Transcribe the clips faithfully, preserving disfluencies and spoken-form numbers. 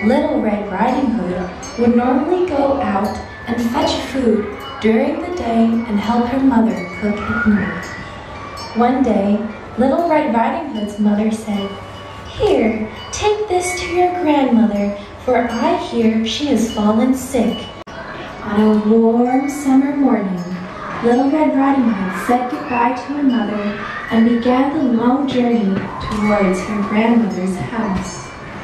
Little Red Riding Hood would normally go out and fetch food during the day and help her mother cook at night. One day, Little Red Riding Hood's mother said, "Here, take this to your grandmother, for I hear she has fallen sick." On a warm summer morning, Little Red Riding Hood said goodbye to her mother and began the long journey towards her grandmother's house.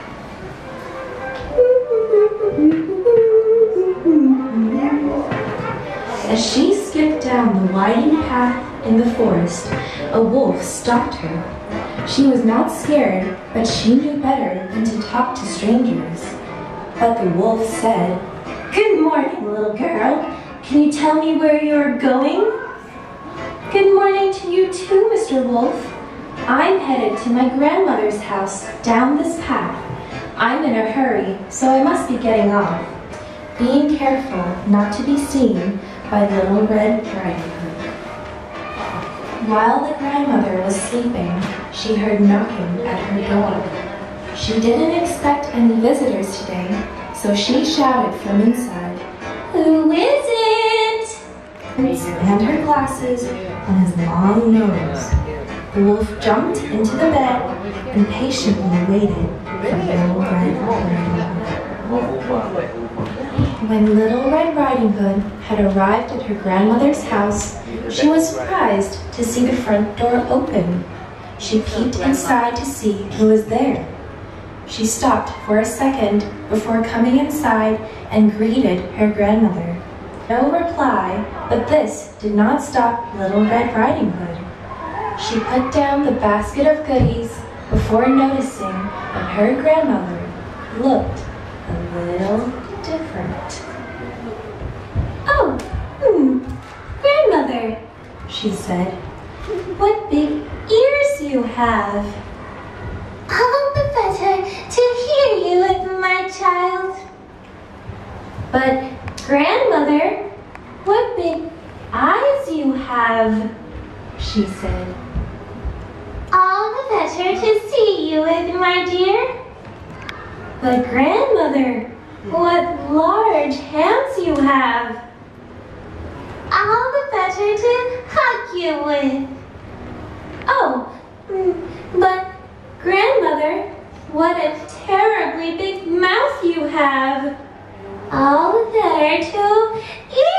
As she skipped down the winding path in the forest, a wolf stopped her. She was not scared, but she knew better than to talk to strangers. But the wolf said, "Good morning, little girl. Can you tell me where you're going?" "Good morning to you too, Mister Wolf. I'm headed to my grandmother's house down this path. I'm in a hurry, so I must be getting off," being careful not to be seen by Little Red Riding Hood. While the grandmother was sleeping, she heard knocking at her door. She didn't expect any visitors today, so she shouted from inside, "Who is it?" and slammed her glasses on his long nose. The wolf jumped into the bed and patiently waited for Little Red Riding Hood. When Little Red Riding Hood had arrived at her grandmother's house, she was surprised to see the front door open. She peeked inside to see who was there. She stopped for a second before coming inside and greeted her grandmother. No reply, but this did not stop Little Red Riding Hood. She put down the basket of goodies before noticing that her grandmother looked a little different. "Oh, hmm, grandmother," she said, "what big ears you have." "All the better to hear you, my child." "But grandmother, what big eyes you have," she said. "All the better to see you, my dear." "But grandmother, what large hands you have." "All the better to hug you with." "Oh, but grandmother, what a terribly big mouth you have." "All the better to